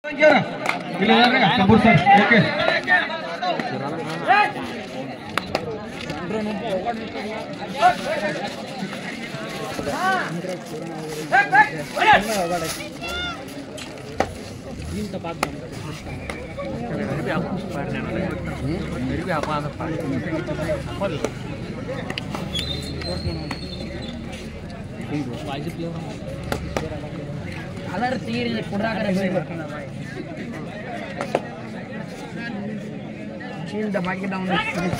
Kapoor sir okay ಅಲರ್ ತೀರಿ ಕುಡ್ರಾಕರೆ shield ಬಾಕಿ down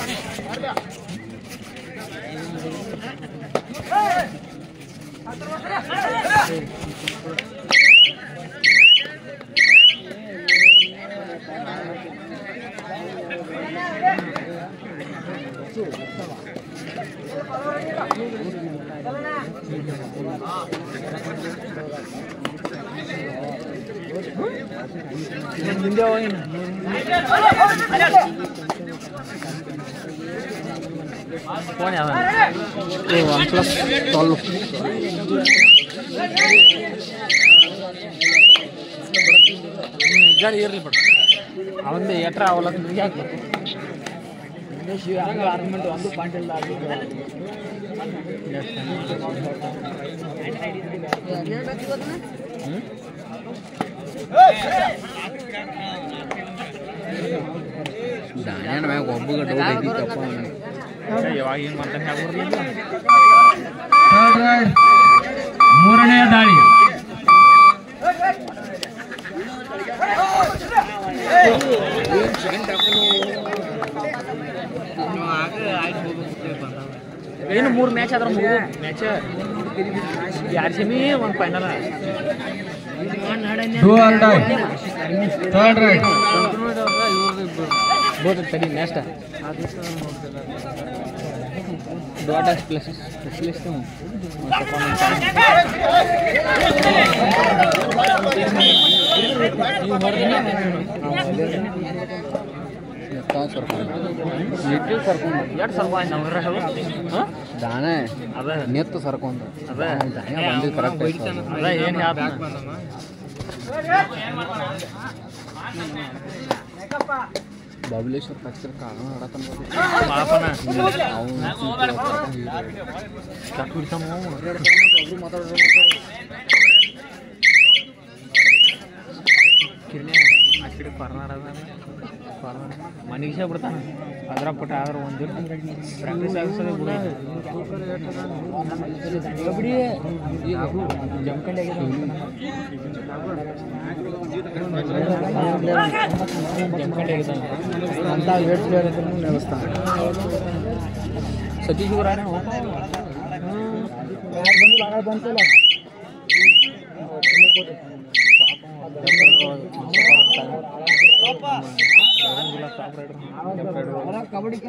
ಹಿಂದೆ ಹೋಗಿ ಫೋನ್ ಯಾವ OnePlus 12 ಗಾಡಿ ಇರಲಿ ಬಿಡು ಅವಂದೇ ಎಟ್ರ ಅವಲಕ್ಕ ಯಾಕೆ ಶಿವ ಆರ್ಮೆಂಟ್ ಒಂದು ಪಾಯಿಂಟ್ ಇಲ್ಲ ದಾಣ್ಯಾನ ಮ್ಯಾಗ ಒಬ್ಬಗ ಡೌಟ್ ಐತಿತ್ತಪ್ಪ ಯಾವಾಗ ಏನು ಮಾಡ್ತಾನೆ ಮೂರನೆಯ ದಾಳಿ ಏನು 3 ಮ್ಯಾಚ್ ಆದ್ರೆ match 2 semi 1 final third right ಬೋದು ತಡಿ ನೆಕ್ಸ್ಟ್ ಡಾಟಾ ಸ್ಪೆಷಲಿಸ್ಟ್ ದಾನೆ ಅದ ನೆತ್ತು ಸರ್ಕೊಂಡ ಅದ ಬಂದಿದ್ದು ಕರೆಕ್ಟ್ ಅದ ಏನು ಬಬಲೇಶ್ವರ್ ಕಚ್ಚಿರ ಕಾರಣ ಆಡತನ ಮನೀಷ ಬಿಡ್ತಾನೆ ಅದ್ರ ಪಟ್ಟ ಆದ್ರೆ ಒಂದು ಪ್ರಾಕ್ಟೀಸ್ ಆಗಿಸೋದೇ ಬಿಡಿ ಜಮ್ಕಂಡಿ ಅಂತ ವೇಟ್ ಪ್ಲೇಯರ್ ಇದ್ರೂ ನೆಲೆಸ್ತಾನೆ ಸತೀಶ್ ಇವರಾನೆ ಬಂತಲ್ಲ ಕಬಡ್ಡಿ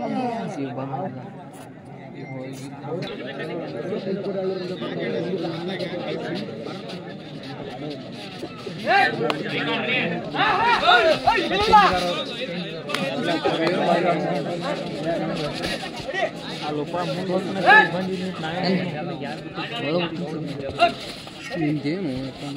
ನಿಂತೇನು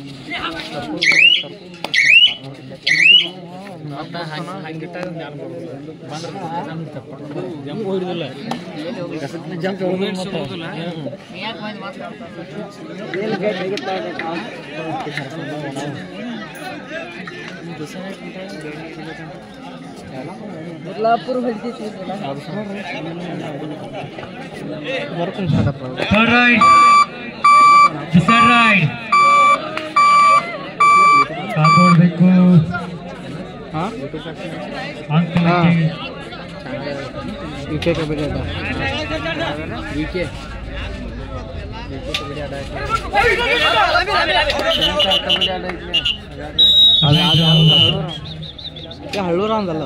ಮುರ್ಲಾಪುರ ಹೊಡಿತೈತಿ ಕಾಪಾಡಬೇಕು ವಿಕೆ ಕಬಡ್ಡಿ ಆಟ ವಿಕೆ ಕಬಡ್ಡಿ ಆಟ ಹಳ್ಳೂರ ಅಂದಲ್ಲ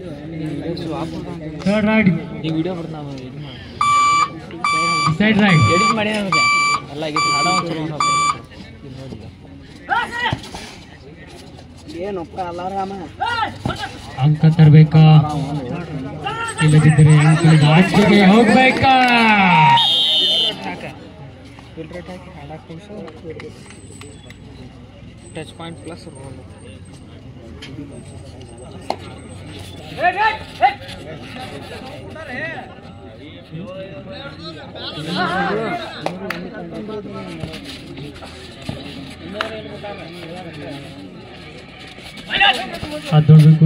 ಈ ವಿಡಿಯೋ ಬರ್ತಾ ಎಡಿಟ್ ಮಾಡಿ ಎಲ್ಲ ಹಾಡ ಏನಪ್ಪ ಅಲಾರಾಮ ಅಂಕ ತರಬೇಕಾ ಇಲ್ಲದಿದ್ದರೆ ಅಂಕಲಿಗೆ ಹೋಗ್ಬೇಕಾ ಟಚ್ ಪಾಯಿಂಟ್ ಪ್ಲಸ್ ರೋಲ್ ಅದೊಂದು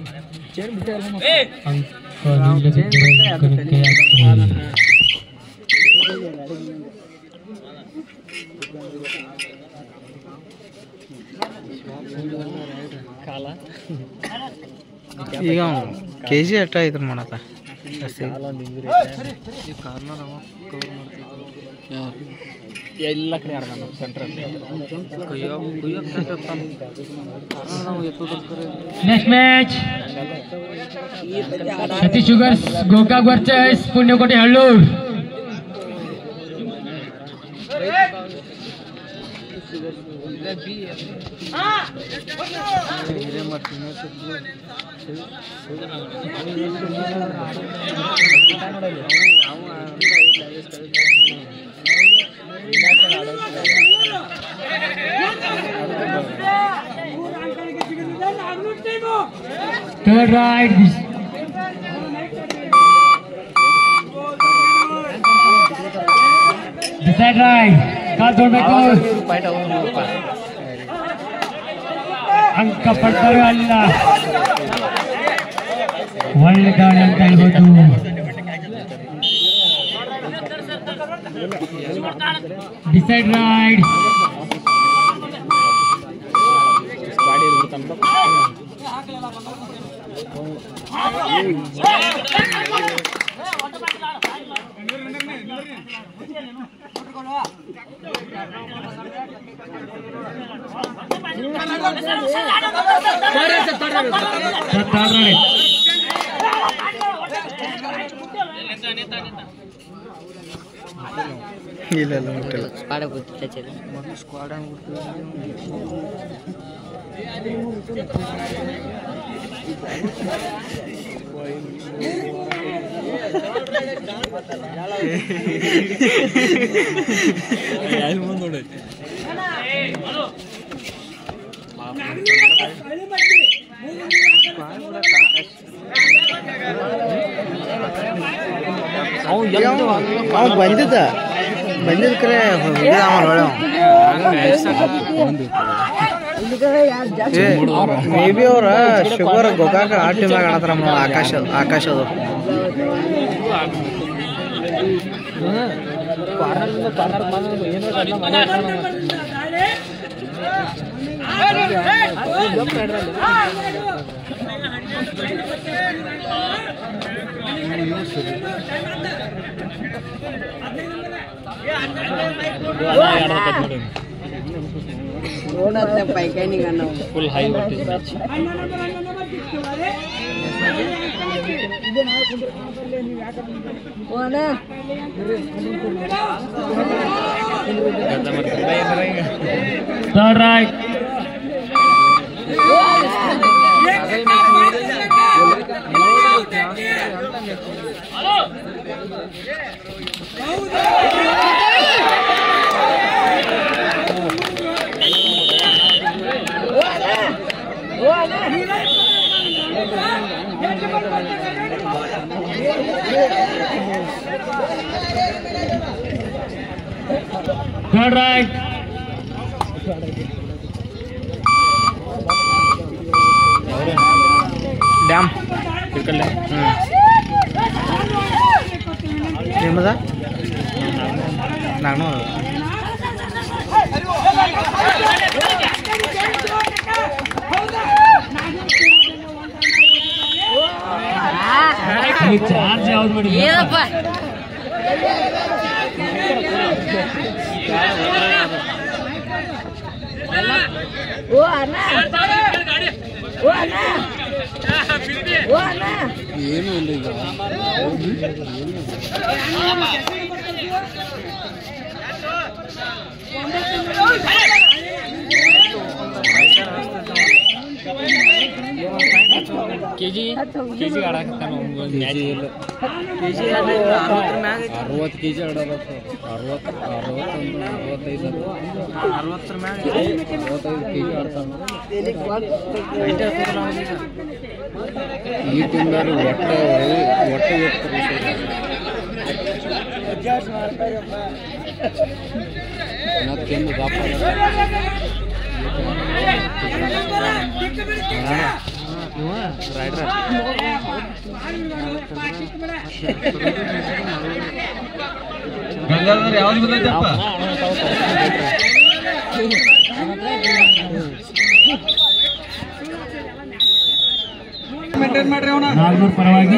ಈಗ KG ಅಟ್ಟ ಇದ್ರ ಮಾಡತ್ತ ಎಲ್ಲ ಕಡೆ ಆಡ್ದ central next match Satish sugars Gokak versus Punyakoti Hallur Third right. Decide right. ಕಾಲ್ ತೊಡಬೇಕು. ಅಂಕ ಪಡ್ತಾರೆ ಅಲ್ಲ. ಒಳ್ಳೆ ದಾಳಿ ಅಂತ ಹೇಳ್ಬೋದು. Decide right. ಇಲ್ಲ ಮುಟ್ಟಿಲ್ಲ ಬಂದಿದ್ದ ಕರೆ ಮೇ ಬಿ ಅವ್ರ ಶುಗರ್ ಗೋಕಾಕ ಆ ಟೀಮ್ನಾಗ ಆಡತಾರ ಆಕಾಶ ಅದು full high voltage match Third right. Third right. ಡ್ಯಾಮ್ ನಿಮ್ಮದ ನಾನು ಚಾರ್ಜ್ ಯಾವ್ದು ಮಾಡಿ ಏನು ಇಲ್ಲ ಈಗ ಕೆಜಿ ಆಡಾಕತ್ತಾನ ಕೆಜಿ ಇಲ್ಲ ಕೆಜಿ 60 ಕೆಜಿ ಆಡೋದು 65 ಮ್ಯಾಗ 65 ಕೆಜಿ ಆಡ್ತಾನ ಈ ತಿಂಗಳು ಹೊಟ್ಟೆ ತಿಂದು ದಪ್ಪ ರೈಡ್ರ ಯಾವ್ದು ಬಂದೈತಪ್ಪ ಮೇಂಟೈನ್ ಮಾಡ್ರಿ ಅವನ ನಾಲ್ಕೂರು ಪರವಾಗಿ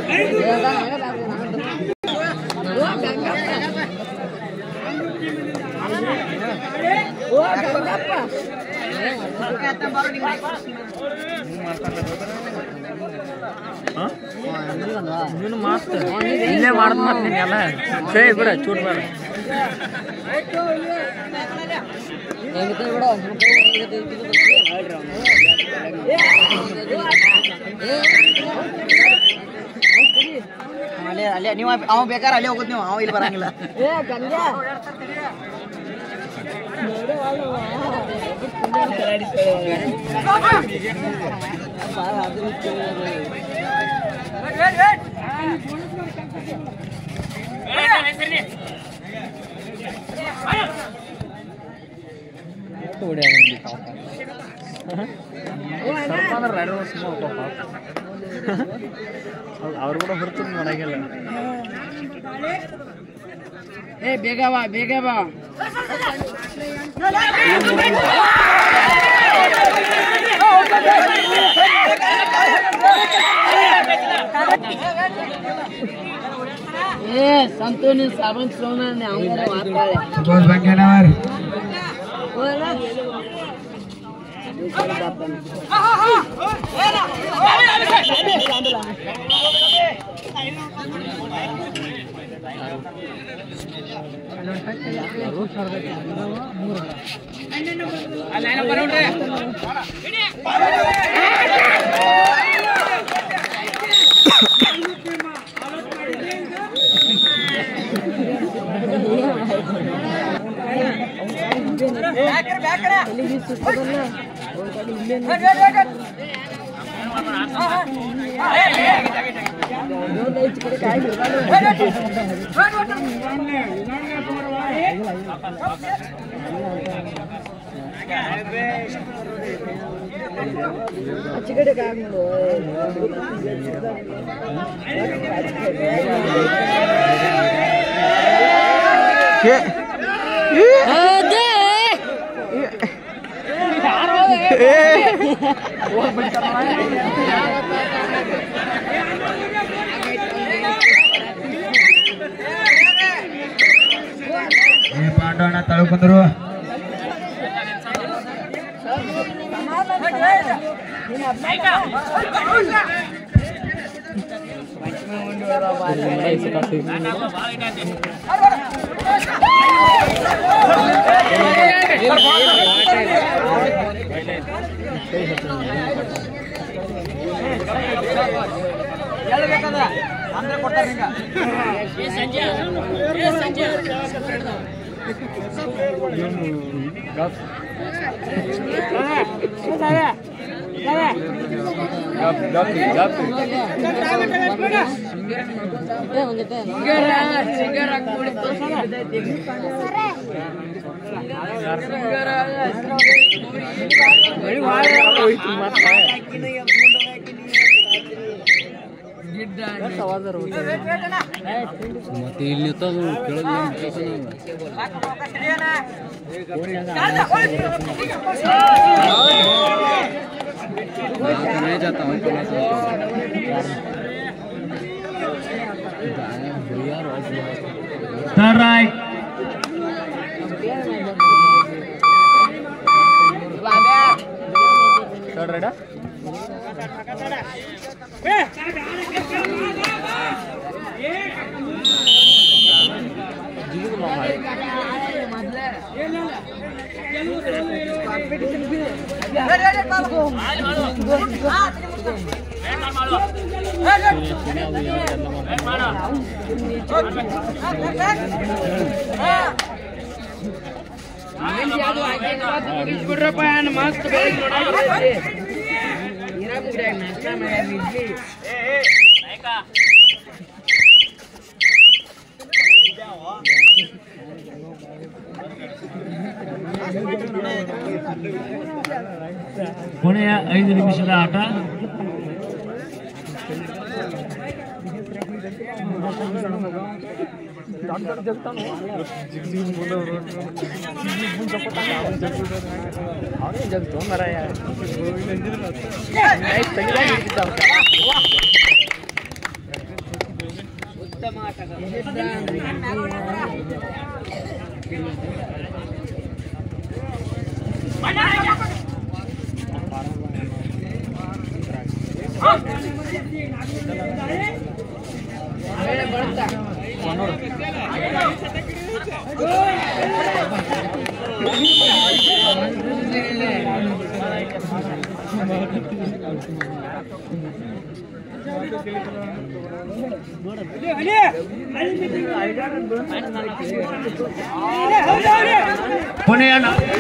ನೀನು ಮಾಸ್ತ ಇಲ್ಲೇ ಮಾಡ್ದ ಮಾಡ್ತೀನಿ ಎಲ್ಲ ಸೇ ಬಿಡ ಚೂಟ್ ಬೇಡ ಅಲ್ಲೇ ನೀವು ಅವ ಬೇಕಾದ್ರೆ ಅಲ್ಲೇ ಹೋಗುತ್ತೆ ನೀವು ಅವ ಇಲ್ಲಿ ಬರಂಗಿಲ್ಲ ಅವ್ರು ಕೂಡ ಹೊರತು ಮಾಡಂಗಿಲ್ಲ ಬೇಗ ಬಾ संतो ने साबुन सोना ने आऊंगा माताले बोल बंगेनवर बोला ಪಾಂಡವಣ್ಣ ತಳ್ಕೊಂಡ್ರು ಅಂದ್ರೆ ಕೊಡ್ತಾರೆ ಮತ್ತೆ ಇಲ್ಲಿ नहीं जाता हूँ ಮಸ್ತ್ ಕೊನೆಯ 5 ನಿಮಿಷದ ಆಟ. ಕೊನೆಯ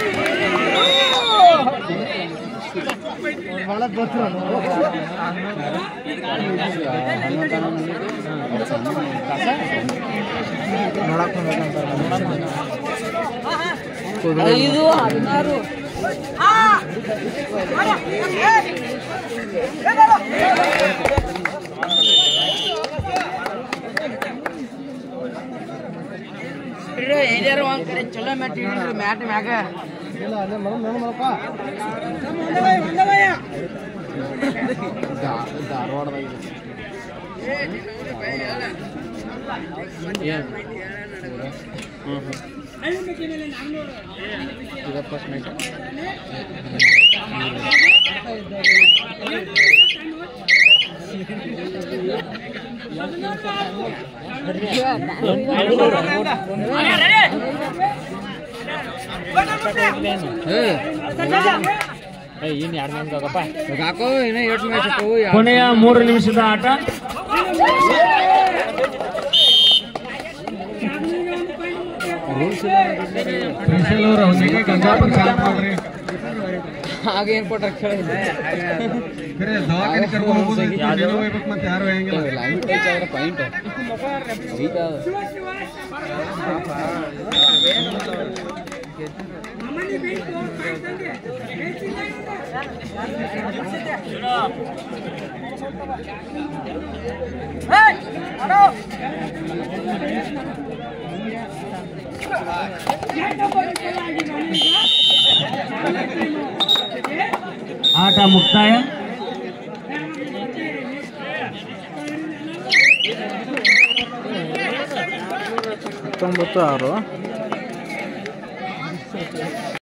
ಒಂದ್ ಕಡೆ ಚಲೋ ಮ್ಯಾಟ್ ಮ್ಯಾಟ್ ಮ್ಯಾಗ ಕೊನೆಯ 3 ನಿಮಿಷದ ಆಟ. ಹಾಗೇನ್ ಕೊಟ್ಟ ದವಾಖಾನೆ ಕರ್ಕೊಂಡು ಹೋಗ್ಬೇಕು ಮತ್ತೆ ಯಾರು ಪಾಯಿಂಟ್ ಆಟ ಮುಕ್ತಾಯ. ಹತ್ತೊಂಬತ್ತು 6